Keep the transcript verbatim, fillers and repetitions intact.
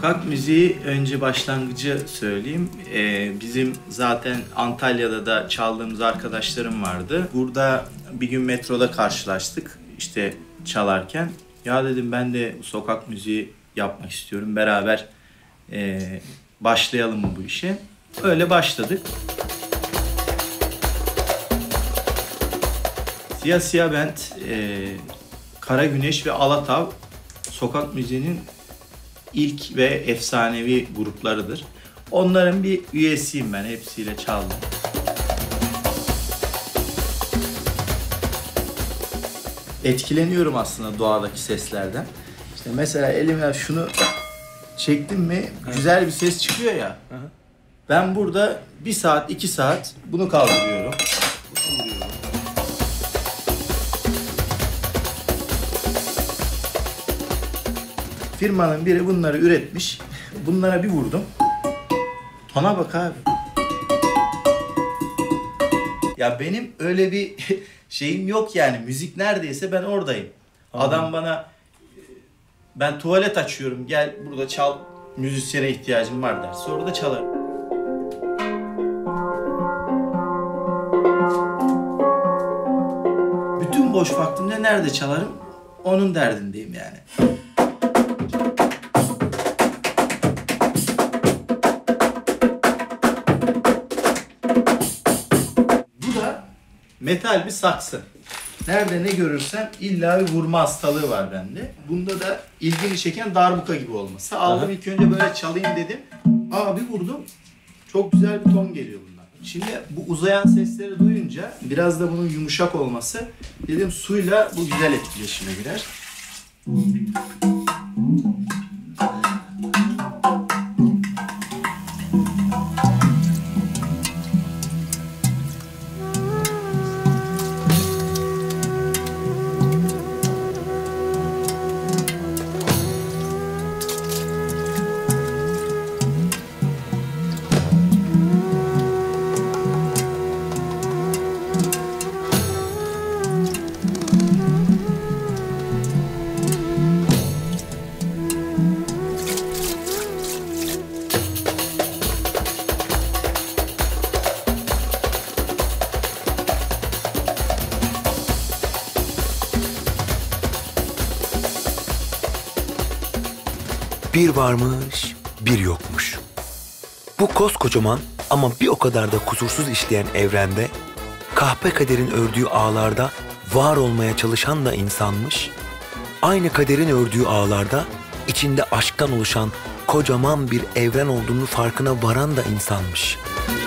Sokak müziği önce başlangıcı söyleyeyim. Ee, bizim zaten Antalya'da da çaldığımız arkadaşlarım vardı. Burada bir gün metroda karşılaştık işte çalarken. Ya dedim ben de sokak müziği yapmak istiyorum. Beraber e, başlayalım mı bu işe? Öyle başladık. Siyah Siyah Band, e, Kara Güneş ve Alatav sokak müziğinin ilk ve efsanevi gruplarıdır. Onların bir üyesiyim ben, hepsiyle çaldım. Etkileniyorum aslında doğadaki seslerden. İşte mesela elimle şunu çektim mi güzel bir ses çıkıyor ya. Ben burada bir saat, iki saat bunu kaldırıyorum. Firmanın biri bunları üretmiş. Bunlara bir vurdum. Tona bak abi. Ya benim öyle bir şeyim yok yani. Müzik neredeyse ben oradayım. Anladım. Adam bana ben tuvalet açıyorum gel burada çal, müzisyene ihtiyacım var derse orada çalarım. Bütün boş vaktimde nerede çalarım onun derdindeyim yani. Metal bir saksı. Nerede ne görürsem illa bir vurma hastalığı var bende. Bunda da ilgimi çeken darbuka gibi olması. Aldım Aha. ilk önce böyle çalayım dedim. Aa bir vurdum. Çok güzel bir ton geliyor bundan. Şimdi bu uzayan sesleri duyunca biraz da bunun yumuşak olması dedim suyla bu güzel etkileşime girer. Bir varmış, bir yokmuş. Bu koskocaman ama bir o kadar da kusursuz işleyen evrende, kahpe kaderin ördüğü ağlarda var olmaya çalışan da insanmış, aynı kaderin ördüğü ağlarda içinde aşktan oluşan kocaman bir evren olduğunu farkına varan da insanmış.